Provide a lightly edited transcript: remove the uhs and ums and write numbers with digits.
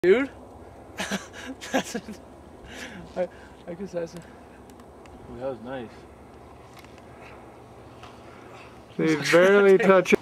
Dude. That's it. I guess that's it. That was nice. They barely touch it.